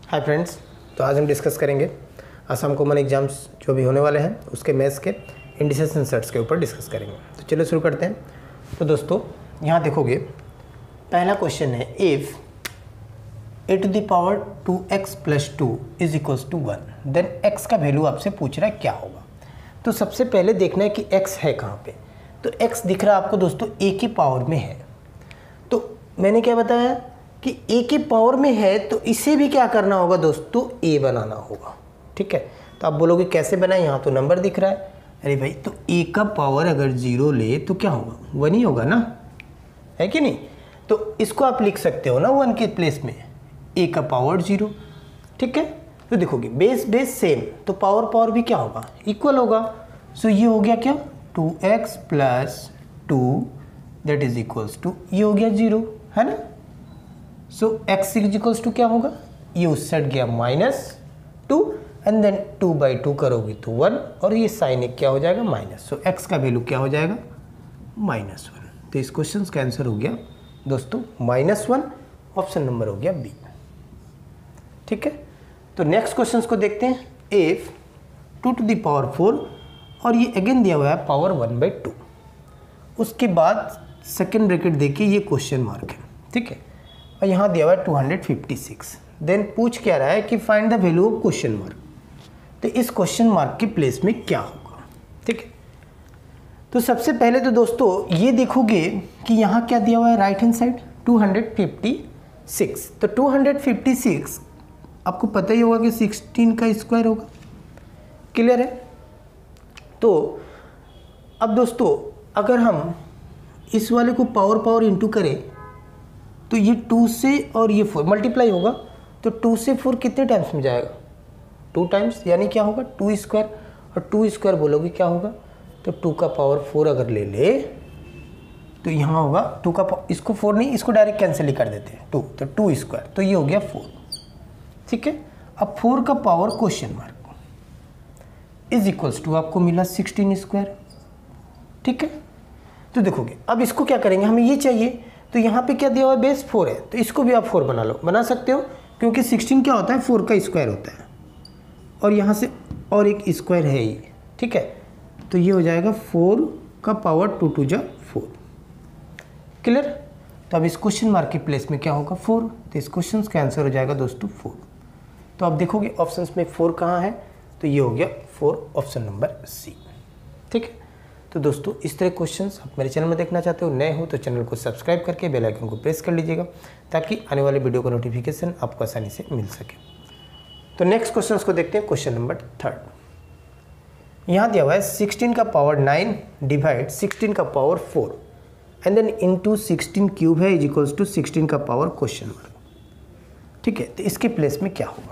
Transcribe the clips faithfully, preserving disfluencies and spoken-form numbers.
Hi friends, तो आज हम डिस्कस करेंगे असम कॉमन एग्जाम्स जो भी होने वाले हैं उसके मैथ्स के इंडिसेस एंड सेट्स के ऊपर डिस्कस करेंगे। तो चलिए शुरू करते हैं। तो दोस्तों यहाँ देखोगे पहला क्वेश्चन है if a to the power two x plus two is equals to one then x का वैल्यू आपसे पूछ रहा है क्या होगा। तो सबसे पहले देखना है कि एक्स है कहाँ पे। तो एक्स दिख रहा है आपको दोस्तों ए की पावर में है। तो मैंने क्या बताया कि ए की पावर में है, तो इसे भी क्या करना होगा दोस्तों, ए बनाना होगा। ठीक है, तो आप बोलोगे कैसे बनाए, यहाँ तो नंबर दिख रहा है। अरे भाई, तो ए का पावर अगर जीरो ले तो क्या होगा, वन ही होगा ना, है कि नहीं। तो इसको आप लिख सकते हो ना वन के प्लेस में, ए का पावर जीरो। ठीक है, तो देखोगे बेस बेस सेम, तो पावर पावर भी क्या होगा, इक्वल होगा। सो ये हो गया क्या, two x plus two that is equals to, ये हो गया जीरो, है ना। So x is equals to क्या होगा, ये उस साइड गया minus two and then two by two करोगे तो वन, और ये साइन एक क्या हो जाएगा, माइनस। सो एक्स का वैल्यू क्या हो जाएगा, माइनस वन। तो इस क्वेश्चन का आंसर हो गया दोस्तों माइनस वन, ऑप्शन नंबर हो गया बी। ठीक है, तो नेक्स्ट क्वेश्चन को देखते हैं। If two to the power four, और ये अगेन दिया हुआ है पावर वन बाई टू, उसके बाद सेकेंड ब्रैकेट देखिए ये क्वेश्चन मार्क है। ठीक है, और यहाँ दिया हुआ है two hundred fifty six. Then पूछ क्या रहा है कि find the value of question mark. तो इस क्वेश्चन मार्क के प्लेस में क्या होगा। ठीक है, तो सबसे पहले तो दोस्तों ये देखोगे कि यहाँ क्या दिया हुआ है right hand side two hundred fifty six. तो टू हंड्रेड फिफ्टी सिक्स आपको पता ही होगा कि सिक्सटीन का स्क्वायर होगा। क्लियर है। तो अब दोस्तों अगर हम इस वाले को पावर पावर इंटू करें तो ये टू से और ये फोर मल्टीप्लाई होगा, तो टू से फोर कितने टाइम्स में जाएगा, टू टाइम्स, यानी क्या होगा टू स्क्वायर, और टू स्क्वायर बोलोगे क्या होगा, तो टू का पावर फोर अगर ले ले तो यहाँ होगा टू का, इसको फोर नहीं, इसको डायरेक्ट कैंसिल ही कर देते हैं, टू, तो टू स्क्वायर, तो ये हो गया फोर। ठीक है, अब फोर का power question mark is equals to आपको मिला सिक्सटीन स्क्वायर। ठीक है, तो देखोगे अब इसको क्या करेंगे, हमें ये चाहिए, तो यहाँ पे क्या दिया हुआ है बेस फोर है, तो इसको भी आप फोर बना लो, बना सकते हो, क्योंकि सिक्सटीन क्या होता है, फोर का स्क्वायर होता है, और यहाँ से और एक स्क्वायर है ये। ठीक है, तो ये हो जाएगा फोर का पावर टू टू जा फोर। क्लियर। तो अब इस क्वेश्चन मार्क के प्लेस में क्या होगा, फोर, तो इस क्वेश्चन का आंसर हो जाएगा दोस्तों फोर। तो आप देखोगे ऑप्शंस में फोर कहाँ है, तो ये हो गया फोर, ऑप्शन नंबर सी। ठीक है, तो दोस्तों इस तरह क्वेश्चंस आप मेरे चैनल में देखना चाहते हो, नए हो तो चैनल को सब्सक्राइब करके बेल आइकन को प्रेस कर लीजिएगा, ताकि आने वाले वीडियो का नोटिफिकेशन आपको आसानी से मिल सके। तो नेक्स्ट क्वेश्चंस को देखते हैं। क्वेश्चन नंबर थर्ड, यहाँ दिया हुआ है सिक्सटीन का पावर नाइन डिवाइड सिक्सटीन का power four and then into sixteen cube है इज इक्वल्स टू सिक्सटीन का पावर क्वेश्चन मार्क। ठीक है, तो इसके प्लेस में क्या होगा,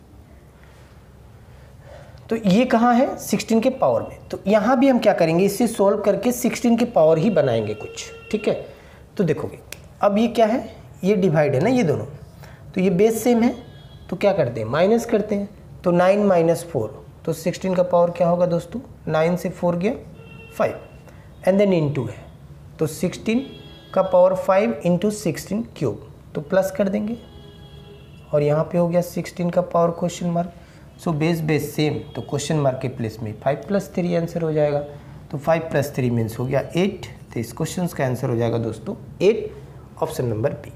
तो ये कहाँ है, सिक्सटीन के पावर में। तो यहाँ भी हम क्या करेंगे, इसे सॉल्व करके सिक्सटीन के पावर ही बनाएंगे कुछ। ठीक है, तो देखोगे अब ये क्या है, ये डिवाइड है ना ये दोनों, तो ये बेस सेम है, तो क्या करते हैं माइनस करते हैं, तो नाइन माइनस फोर, तो सिक्सटीन का पावर क्या होगा दोस्तों, नाइन से फोर गया फाइव, एंड देन इंटू है, तो सिक्सटीन का power five into sixteen cube, तो प्लस कर देंगे, और यहाँ पे हो गया सिक्सटीन का power question mark. So base base same, तो क्वेश्चन मार्क के प्लेस में फाइव प्लस थ्री आंसर हो जाएगा, तो फाइव प्लस थ्री मीन्स हो गया एट, तो इस क्वेश्चन का आंसर हो जाएगा दोस्तों एट, ऑप्शन नंबर बी।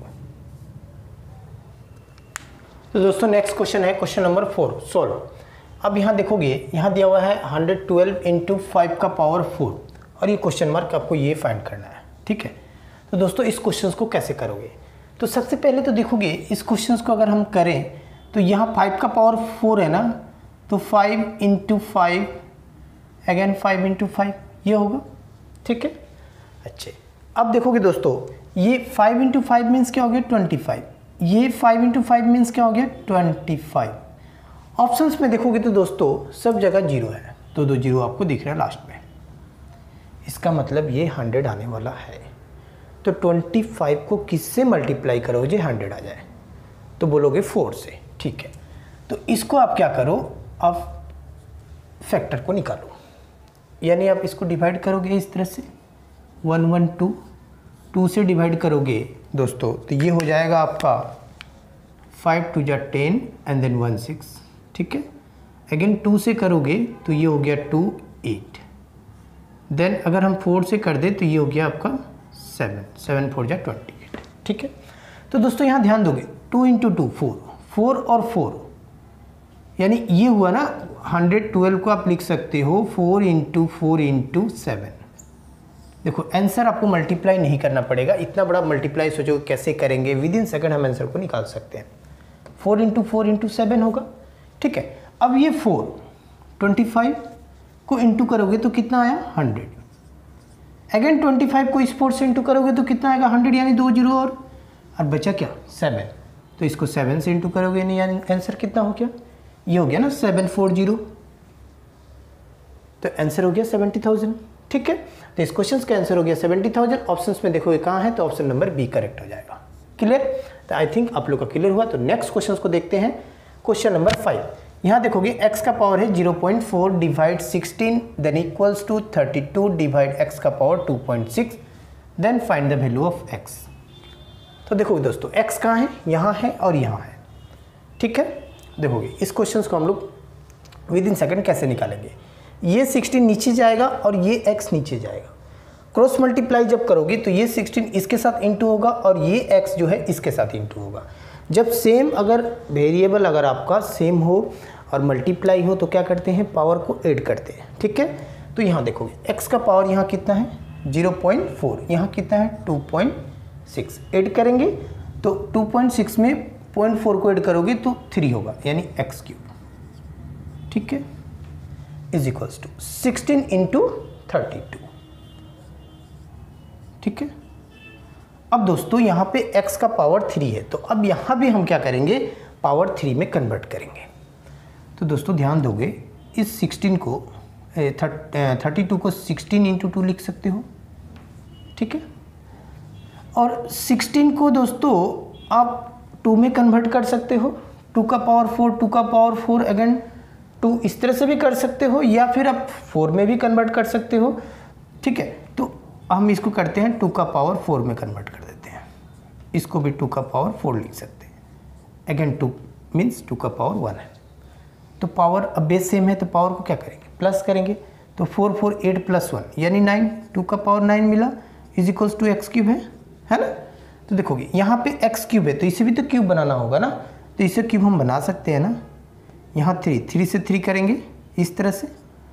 तो दोस्तों नेक्स्ट क्वेश्चन है क्वेश्चन नंबर फोर, सोल्व। अब यहाँ देखोगे यहाँ दिया हुआ है हंड्रेड ट्वेल्व इंटू फाइव का पावर फोर, और ये क्वेश्चन मार्क आपको ये फाइंड करना है। ठीक है, तो दोस्तों इस क्वेश्चन को कैसे करोगे, तो सबसे पहले तो देखोगे इस क्वेश्चन को अगर हम करें तो यहाँ फाइव का पावर फोर है ना, तो five into five again five into five ये होगा। ठीक है, अच्छे, अब देखोगे दोस्तों ये फाइव इंटू फाइव मीन्स क्या हो गया, ट्वेंटी फाइव, ये फाइव इंटू फाइव मीन्स क्या हो गया, ट्वेंटी फाइव। ऑप्शंस में देखोगे तो दोस्तों सब जगह जीरो है, दो दो जीरो आपको दिख रहा है लास्ट में, इसका मतलब ये हंड्रेड आने वाला है। तो ट्वेंटी फाइव को किससे मल्टीप्लाई करोगे हंड्रेड आ जाए, तो बोलोगे फोर से। ठीक है, तो इसको आप क्या करो, आप फैक्टर को निकालो, यानी आप इसको डिवाइड करोगे इस तरह से, वन वन टू, टू से डिवाइड करोगे दोस्तों तो ये हो जाएगा आपका फाइव टू जा ten and then one six, ठीक है। अगेन टू से करोगे तो ये हो गया टू एट, देन अगर हम फोर से कर दे तो ये हो गया आपका सेवन, सेवन फोर जा ट्वेंटी एट, ठीक है। तो दोस्तों यहाँ ध्यान दोगे two into two four, four और फोर यानी ये हुआ ना हंड्रेड ट्वेल्व को आप लिख सकते हो four into four into seven. देखो आंसर आपको मल्टीप्लाई नहीं करना पड़ेगा, इतना बड़ा मल्टीप्लाई सोचो कैसे करेंगे, विद इन सेकंड हम आंसर को निकाल सकते हैं। Four into four into seven होगा, ठीक है। अब ये फोर ट्वेंटी फाइव को इंटू करोगे तो कितना आया हंड्रेड, अगेन ट्वेंटी फाइव को इस फोर से इंटू करोगे तो कितना आएगा हंड्रेड, यानी दो जीरो और और बचा क्या सेवन, तो इसको सेवन से इंटू करोगे नहीं, यानी आंसर कितना हो गया, ये हो गया ना सेवन फोर जीरो, तो आंसर हो गया सेवेंटी थाउजेंड, ठीक है। तो इस क्वेश्चन का आंसर हो गया सेवेंटी थाउजेंड। ऑप्शंस में देखोगे कहाँ है, तो ऑप्शन नंबर बी करेक्ट हो जाएगा। क्लियर, तो आई थिंक आप लोग का क्लियर हुआ। तो नेक्स्ट क्वेश्चन को देखते हैं, क्वेश्चन नंबर फाइव। यहाँ देखोगे x का पावर है zero point four divide sixteen then equals to thirty two divide x का power two point six then find the value of x। तो देखोगे दोस्तों x कहाँ है, यहाँ है और यहाँ है, ठीक है। देखोगे इस क्वेश्चन को हम लोग विद इन सेकंड कैसे निकालेंगे, ये सिक्सटीन नीचे जाएगा और ये x नीचे जाएगा, क्रॉस मल्टीप्लाई जब करोगे तो ये सिक्सटीन इसके साथ इंटू होगा और ये x जो है इसके साथ इंटू होगा। जब सेम अगर वेरिएबल अगर आपका सेम हो और मल्टीप्लाई हो तो क्या करते हैं, पावर को ऐड करते हैं, ठीक है। तो यहाँ देखोगे x का पावर यहाँ कितना है ज़ीरो पॉइंट फोर, यहाँ कितना है टू पॉइंट सिक्स, ऐड करेंगे तो टू पॉइंट सिक्स में पॉइंट फोर को ऐड करोगे तो थ्री होगा, यानी एक्स क्यूब, ठीक है, is equals to sixteen into thirty two, ठीक है। अब दोस्तों यहाँ पे x का पावर थ्री है, तो अब यहाँ भी हम क्या करेंगे, पावर थ्री में कन्वर्ट करेंगे। तो दोस्तों ध्यान दोगे इस सिक्सटीन को थर्टी टू को सिक्सटीन इंटू टू लिख सकते हो, ठीक है। और सिक्सटीन को दोस्तों आप टू में कन्वर्ट कर सकते हो, टू का पावर फोर, टू का पावर फोर अगेन टू, इस तरह से भी कर सकते हो, या फिर आप फोर में भी कन्वर्ट कर सकते हो, ठीक है। तो हम इसको करते हैं टू का पावर फोर में कन्वर्ट कर देते हैं, इसको भी टू का पावर फोर लिख सकते हैं, अगेन टू मीन्स टू का पावर वन है। तो पावर अब बेस सेम है तो पावर को क्या करेंगे, प्लस करेंगे, तो four four eight plus one यानी नाइन, टू का पावर नाइन मिला is equals to x cube है है ना। तो देखोगे यहाँ पे एक्स क्यूब है तो इसे भी तो क्यूब बनाना होगा ना, तो इसे क्यूब हम बना सकते हैं ना। यहाँ थ्री, थ्री से थ्री करेंगे इस तरह से,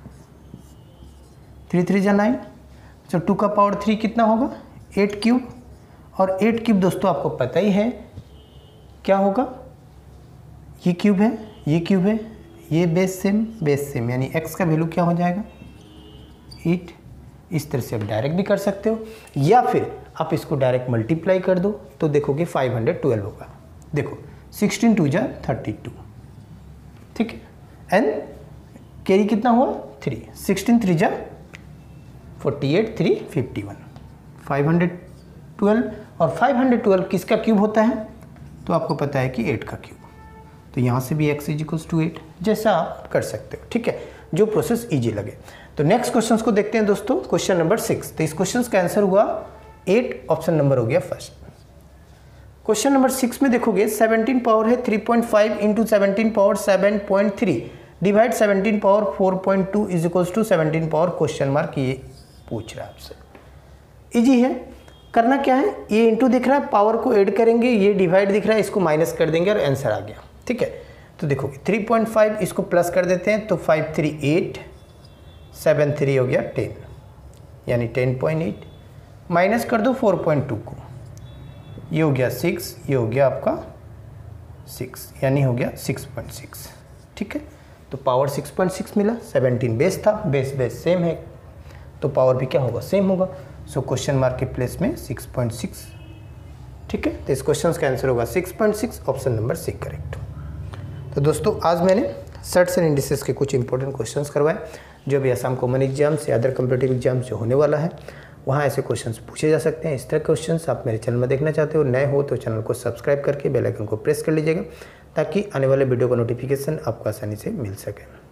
थ्री थ्री जा नाइन, तो टू का पावर थ्री कितना होगा एट क्यूब, और एट क्यूब दोस्तों आपको पता ही है क्या होगा, ये क्यूब है ये क्यूब है, ये बेस सेम बेस सेम, यानी x का वैल्यू क्या हो जाएगा एट। इस तरह से आप डायरेक्ट भी कर सकते हो, या फिर आप इसको डायरेक्ट मल्टीप्लाई कर दो तो देखोगे फाइव हंड्रेड ट्वेल्व होगा। देखो सिक्सटीन टू जा थर्टी टू, ठीक है, एंड कैरी कितना हुआ थ्री, सिक्सटीन थ्री जा forty eight, three fifty one, five hundred twelve, और फाइव हंड्रेड ट्वेल्व किसका क्यूब होता है, तो आपको पता है कि एट का क्यूब, तो यहाँ से भी x is equals to eight, जैसा आप कर सकते हो, ठीक है, जो प्रोसेस इजी लगे। तो नेक्स्ट क्वेश्चन को देखते हैं दोस्तों, क्वेश्चन नंबर सिक्स। तो इस क्वेश्चन का आंसर हुआ एट, ऑप्शन नंबर हो गया फर्स्ट। क्वेश्चन नंबर सिक्स में देखोगे सेवनटीन पावर है three point five into seventeen power seven point three divide seventeen power four point two is equals to seventeen power question mark, ये पूछ रहा है आपसे। इजी है, करना क्या है, ये इंटू दिख रहा है, पावर को ऐड करेंगे, ये डिवाइड दिख रहा है, इसको माइनस कर देंगे और आंसर आ गया, ठीक है। तो देखोगे थ्री पॉइंट फाइव इसको प्लस कर देते हैं, तो five three eight, seven three हो गया टेन, यानी टेन पॉइंट एट, माइनस कर दो फोर पॉइंट टू को, ये हो गया सिक्स, ये हो गया आपका सिक्स, यानी हो गया सिक्स पॉइंट सिक्स, ठीक है। तो पावर सिक्स पॉइंट सिक्स मिला, सेवनटीन बेस था, बेस बेस सेम है तो पावर भी क्या होगा सेम होगा, सो क्वेश्चन मार्क के प्लेस में सिक्स पॉइंट सिक्स, ठीक है। तो इस क्वेश्चन का आंसर होगा six point six, option number C correct. तो दोस्तों आज मैंने सर्ट्स एंड इंडिसेस के कुछ इंपॉर्टेंट क्वेश्चंस करवाए, जो भी असम कॉमन एग्जाम्स या अदर कम्पिटिटिव एग्जाम्स जो होने वाला है वहाँ ऐसे क्वेश्चंस पूछे जा सकते हैं। इस तरह क्वेश्चंस आप मेरे चैनल में देखना चाहते हो, नए हो तो चैनल को सब्सक्राइब करके बेल आइकन को प्रेस कर लीजिएगा, ताकि आने वाले वीडियो का नोटिफिकेशन आपको आसानी से मिल सके।